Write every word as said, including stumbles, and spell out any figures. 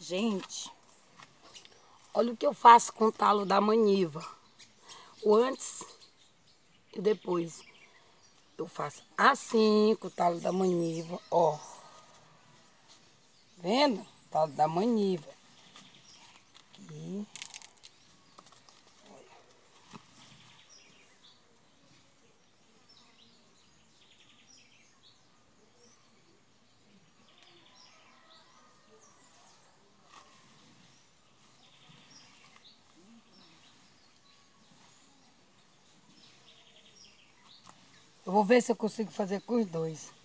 Gente, olha o que eu faço com o talo da maniva. O antes e depois. Eu faço assim com o talo da maniva, ó. Vendo? O talo da maniva. Aqui. Eu vou ver se eu consigo fazer com os dois.